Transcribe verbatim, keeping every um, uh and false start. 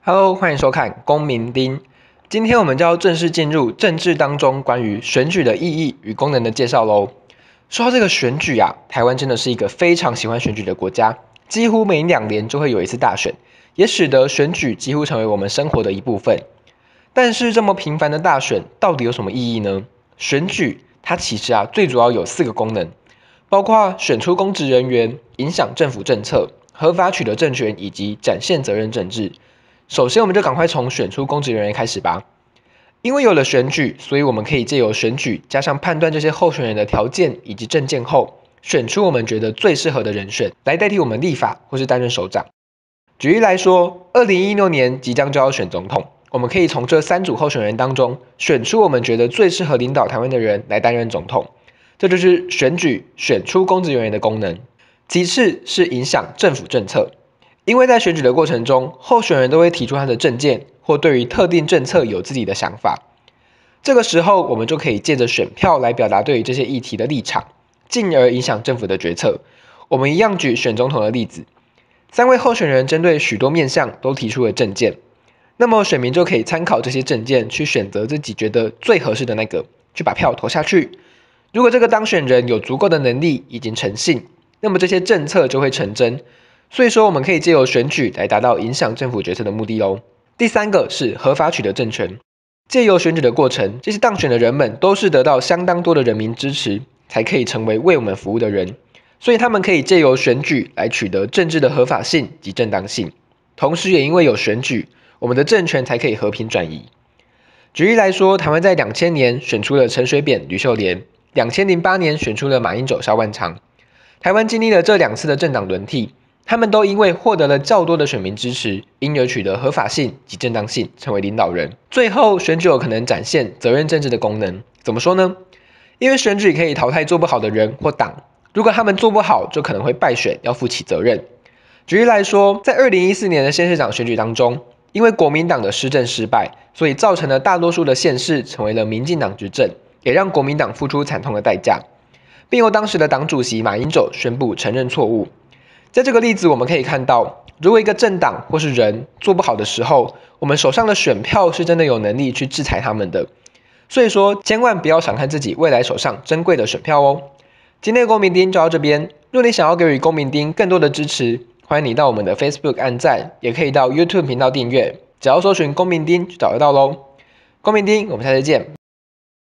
Hello，欢迎收看公民丁。今天我们就要正式进入政治当中关于选举的意义与功能的介绍喽。说到这个选举啊，台湾真的是一个非常喜欢选举的国家，几乎每两年就会有一次大选，也使得选举几乎成为我们生活的一部分。但是这么频繁的大选到底有什么意义呢？选举它其实啊最主要有四个功能，包括选出公职人员、影响政府政策、合法取得政权以及展现责任政治。首先，我们就赶快从选出公职人员开始吧。因为有了选举，所以我们可以借由选举加上判断这些候选人的条件以及政见后，选出我们觉得最适合的人选来代替我们立法或是担任首长。举例来说，二零一六年即将就要选总统，我们可以从这三组候选人当中选出我们觉得最适合领导台湾的人来担任总统。这就是选举选出公职人员的功能。其次是影响政府政策。因为在选举的过程中，候选人都会提出他的政见，或对于特定政策有自己的想法。这个时候，我们就可以借着选票来表达对于这些议题的立场，进而影响政府的决策。我们一样举选总统的例子，三位候选人针对许多面向都提出了政见，那么选民就可以参考这些政见去选择自己觉得最合适的那个，去把票投下去。如果这个当选人有足够的能力以及诚信，那么这些政策就会成真。所以说，我们可以借由选举来达到影响政府决策的目的哦。第三个是合法取得政权，借由选举的过程，这些当选的人们都是得到相当多的人民支持，才可以成为为我们服务的人。所以他们可以借由选举来取得政治的合法性及正当性，同时也因为有选举，我们的政权才可以和平转移。举例来说，台湾在两千年选出了陈水扁、吕秀莲，两千零八年选出了马英九、萧万长。台湾经历了这两次的政党轮替。他们都因为获得了较多的选民支持，因而取得合法性及正当性，成为领导人。最后，选举有可能展现责任政治的功能。怎么说呢？因为选举可以淘汰做不好的人或党，如果他们做不好，就可能会败选，要负起责任。举例来说，在二零一四年的县市长选举当中，因为国民党的施政失败，所以造成了大多数的县市成为了民进党执政，也让国民党付出惨痛的代价，并由当时的党主席马英九宣布承认错误。在这个例子，我们可以看到，如果一个政党或是人做不好的时候，我们手上的选票是真的有能力去制裁他们的。所以说，千万不要小看自己未来手上珍贵的选票哦。今天的公民丁就到这边，若你想要给予公民丁更多的支持，欢迎你到我们的 Facebook 按赞，也可以到 YouTube 频道订阅，只要搜寻公民丁就找得到喽。公民丁，我们下次见。